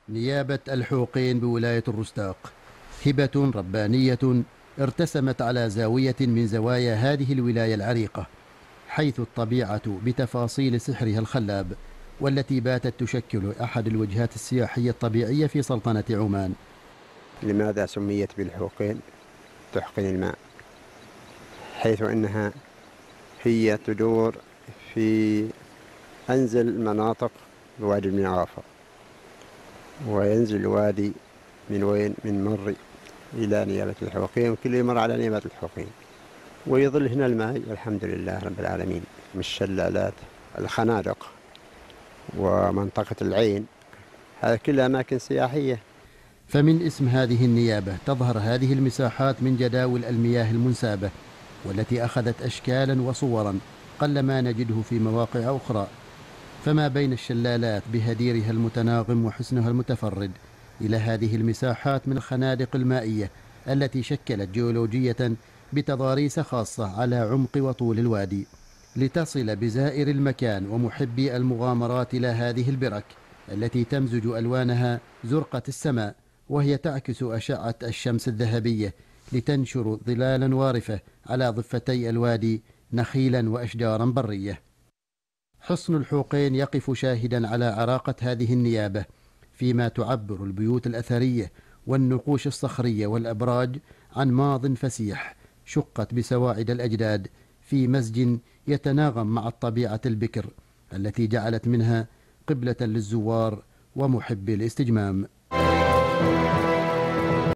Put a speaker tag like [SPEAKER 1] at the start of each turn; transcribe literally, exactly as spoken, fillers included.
[SPEAKER 1] نيابة الحوقين بولاية الرستاق هبة ربانية ارتسمت على زاوية من زوايا هذه الولاية العريقة، حيث الطبيعة بتفاصيل سحرها الخلاب، والتي باتت تشكل أحد الوجهات السياحية الطبيعية في سلطنة عمان.
[SPEAKER 2] لماذا سميت بالحوقين؟ تحقن الماء، حيث أنها هي تدور في أنزل مناطق بوادي المعافى، وينزل الوادي من وين؟ من مر إلى نيابة الحوقين، وكل يمر على نيابة الحوقين، ويظل هنا الماء والحمد لله رب العالمين. من الشلالات، الخنادق، ومنطقة العين، هذا كلها أماكن سياحية.
[SPEAKER 1] فمن اسم هذه النيابة تظهر هذه المساحات من جداول المياه المنسابة، والتي أخذت أشكالا وصورا قلما نجده في مواقع أخرى، فما بين الشلالات بهديرها المتناغم وحسنها المتفرد إلى هذه المساحات من الخنادق المائية التي شكلت جيولوجية بتضاريس خاصة على عمق وطول الوادي، لتصل بزائر المكان ومحبي المغامرات إلى هذه البرك التي تمزج ألوانها زرقة السماء، وهي تعكس أشعة الشمس الذهبية لتنشر ظلالا وارفة على ضفتي الوادي، نخيلا وأشجارا برية. حصن الحوقين يقف شاهدا على عراقة هذه النيابة، فيما تعبر البيوت الأثرية والنقوش الصخرية والأبراج عن ماض فسيح شقت بسواعد الأجداد في مزج يتناغم مع الطبيعة البكر التي جعلت منها قبلة للزوار ومحبي الاستجمام.